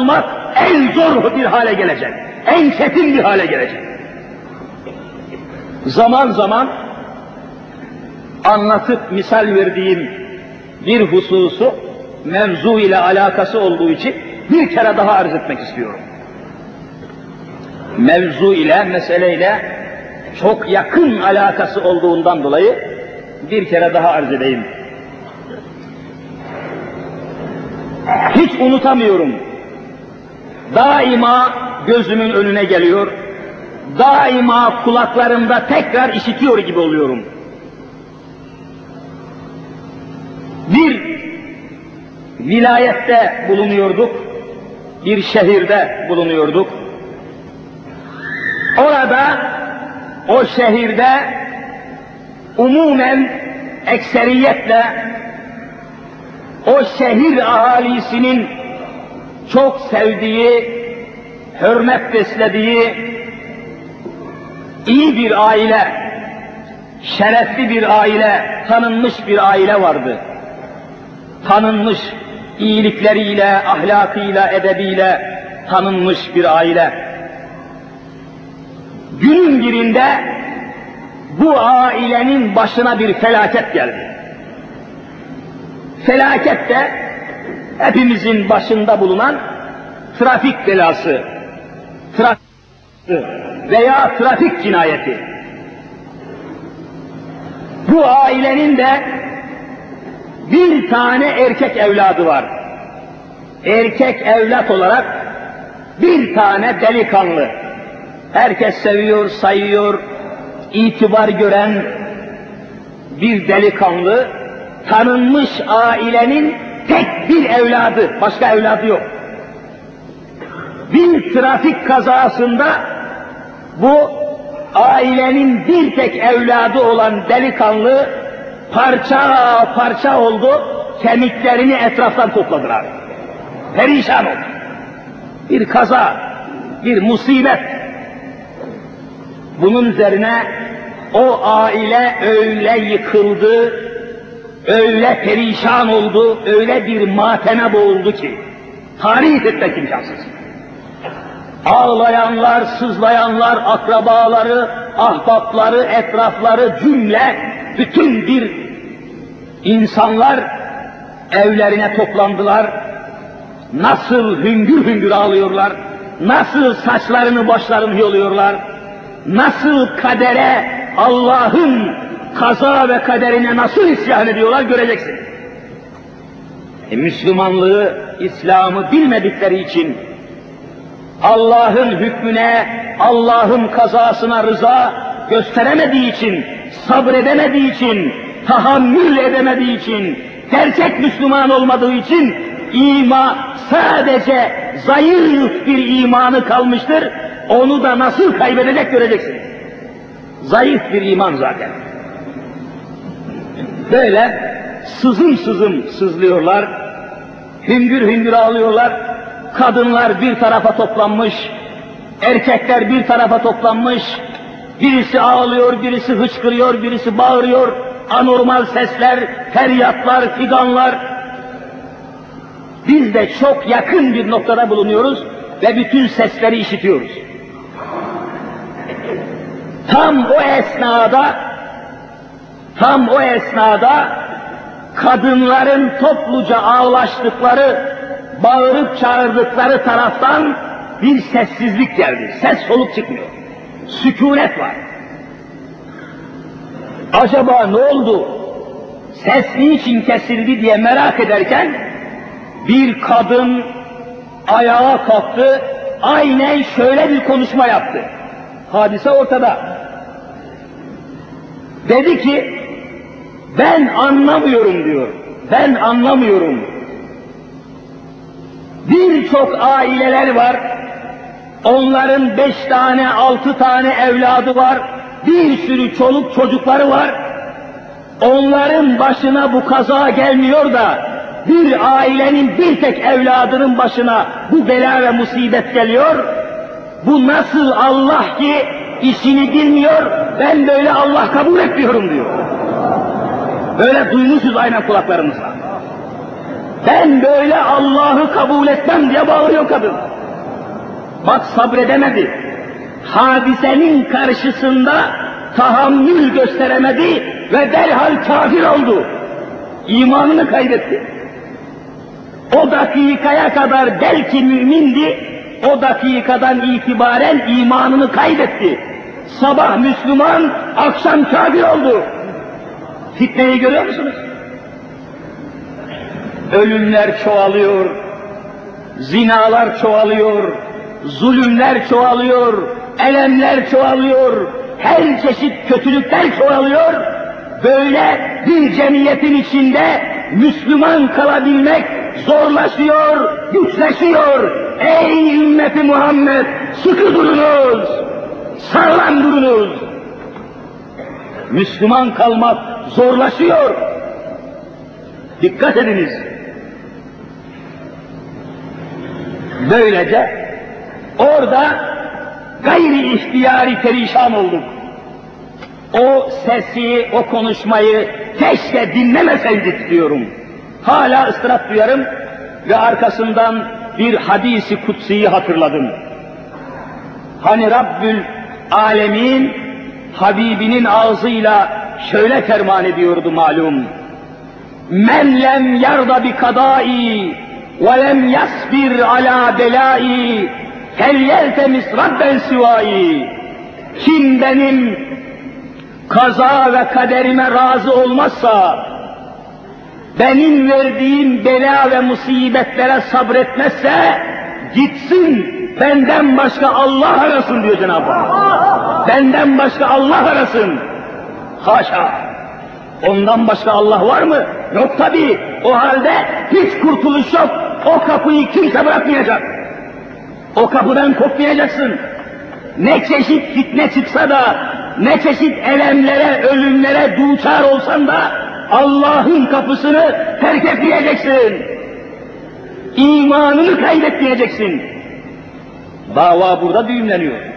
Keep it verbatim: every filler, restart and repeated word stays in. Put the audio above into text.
anlamak en zor bir hale gelecek, en çetin bir hale gelecek. Zaman zaman anlatıp misal verdiğim bir hususu mevzu ile alakası olduğu için bir kere daha arz etmek istiyorum. Mevzu ile, meseleyle çok yakın alakası olduğundan dolayı bir kere daha arz edeyim. Hiç unutamıyorum. Daima gözümün önüne geliyor. Daima kulaklarımda tekrar işitiyor gibi oluyorum. Bir vilayette bulunuyorduk, bir şehirde bulunuyorduk. Orada, o şehirde umumen ekseriyetle o şehir ahalisinin çok sevdiği, hürmet beslediği iyi bir aile, şerefli bir aile, tanınmış bir aile vardı. Tanınmış iyilikleriyle, ahlakıyla, edebiyle tanınmış bir aile. Günün birinde bu ailenin başına bir felaket geldi. Felaket de hepimizin başında bulunan trafik belası, trafik veya trafik cinayeti. Bu ailenin de bir tane erkek evladı var. Erkek evlat olarak bir tane delikanlı. Herkes seviyor, sayıyor, itibar gören bir delikanlı, tanınmış ailenin tek bir evladı, başka evladı yok. Bir trafik kazasında bu ailenin bir tek evladı olan delikanlı parça parça oldu, kemiklerini etraftan topladılar. Perişan oldu. Bir kaza, bir musibet. Bunun üzerine o aile öyle yıkıldı, öyle perişan oldu, öyle bir mateme boğuldu ki tarif etmek imkansız. Ağlayanlar, sızlayanlar, akrabaları, ahbapları, etrafları cümle bütün bir insanlar evlerine toplandılar. Nasıl hüngür hüngür ağlıyorlar, nasıl saçlarını başlarını yoluyorlar, nasıl kadere, Allah'ın kaza ve kaderine nasıl isyan ediyorlar göreceksin. E, Müslümanlığı, İslam'ı bilmedikleri için, Allah'ın hükmüne, Allah'ın kazasına rıza gösteremediği için, sabredemediği için, tahammül edemediği için, gerçek Müslüman olmadığı için ima sadece zayıf bir imanı kalmıştır. Onu da nasıl kaybedecek göreceksin. Zayıf bir iman zaten. Böyle sızım sızım sızlıyorlar, hüngür hüngür ağlıyorlar. Kadınlar bir tarafa toplanmış, erkekler bir tarafa toplanmış. Birisi ağlıyor, birisi hıçkırıyor, birisi bağırıyor. Anormal sesler, feryatlar, figanlar. Biz de çok yakın bir noktada bulunuyoruz ve bütün sesleri işitiyoruz. Tam o esnada, tam o esnada kadınların topluca ağlaştıkları, bağırıp çağırdıkları taraftan bir sessizlik geldi. Ses soluk çıkmıyor. Sükunet var. Acaba ne oldu? Ses niçin kesildi diye merak ederken bir kadın ayağa kalktı, aynen şöyle bir konuşma yaptı. Hadise ortada. Dedi ki, ben anlamıyorum diyor. Ben anlamıyorum. Birçok aileler var. Onların beş tane, altı tane evladı var. Bir sürü çoluk çocukları var. Onların başına bu kaza gelmiyor da bir ailenin bir tek evladının başına bu bela ve musibet geliyor. Bu nasıl Allah ki işini bilmiyor, ben böyle Allah kabul etmiyorum diyor. Böyle duymuşuz aynen kulaklarımızla. Ben böyle Allah'ı kabul etmem diye bağırıyor kadın. Bak sabredemedi. Hadisenin karşısında tahammül gösteremedi ve derhal kafir oldu. İmanını kaybetti. O dakikaya kadar belki mümindi, o dakikadan itibaren imanını kaybetti. Sabah Müslüman, akşam kafir oldu. Fitneyi görüyor musunuz? Ölümler çoğalıyor, zinalar çoğalıyor, zulümler çoğalıyor, elemler çoğalıyor, her çeşit kötülükler çoğalıyor. Böyle bir cemiyetin içinde Müslüman kalabilmek zorlaşıyor, güçleşiyor. Ey ümmeti Muhammed, sıkı durunuz, sağlam durunuz. Müslüman kalmak zorlaşıyor. Dikkat ediniz. Böylece orada gayri ihtiyari perişan olduk. O sesi, o konuşmayı keşke dinlemeseydik diyorum. Hala ıstırap duyarım ve arkasından bir hadisi kutsiyi hatırladım. Hani Rabbül Alemin Habibinin ağzıyla şöyle ferman ediyordu malum. Men lem yarda bi kadai ve lem yasbir ala belai felyeltemis rabben sivai. Kim benim kaza ve kaderime razı olmazsa, benim verdiğim bela ve musibetlere sabretmezse, gitsin benden başka Allah arasın diyor Cenab-ı Hak. Benden başka Allah arasın. Haşa! Ondan başka Allah var mı? Yok tabii. O halde hiç kurtuluş yok. O kapıyı kimse bırakmayacak. O kapıdan kopmayacaksın. Ne çeşit fitne çıksa da, ne çeşit elemlere, ölümlere duçar olsan da Allah'ın kapısını terk etmeyeceksin. İmanını kaybetmeyeceksin. Dava burada düğümleniyor.